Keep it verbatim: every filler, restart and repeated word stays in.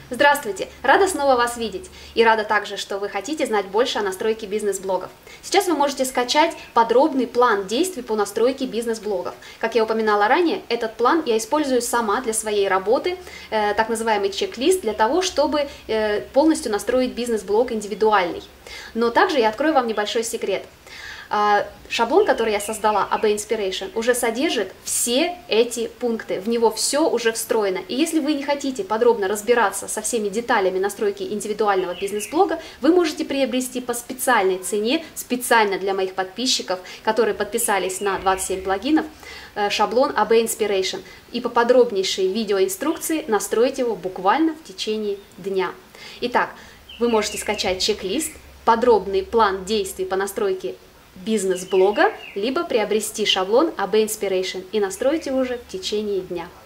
Здравствуйте! Рада снова вас видеть и рада также, что вы хотите знать больше о настройке бизнес-блогов. Сейчас вы можете скачать подробный план действий по настройке бизнес-блогов. Как я упоминала ранее, этот план я использую сама для своей работы, э, так называемый чек-лист, для того, чтобы э, полностью настроить бизнес-блог индивидуальный. Но также я открою вам небольшой секрет. Шаблон, который я создала, эй би Inspiration, уже содержит все эти пункты, в него все уже встроено. И если вы не хотите подробно разбираться со всеми деталями настройки индивидуального бизнес-блога, вы можете приобрести по специальной цене, специально для моих подписчиков, которые подписались на двадцать семь плагинов, шаблон эй би Inspiration. И по подробнейшей видеоинструкции настроить его буквально в течение дня. Итак, вы можете скачать чек-лист, подробный план действий по настройке бизнес-блога, либо приобрести шаблон эй би Inspiration и настроить его уже в течение дня.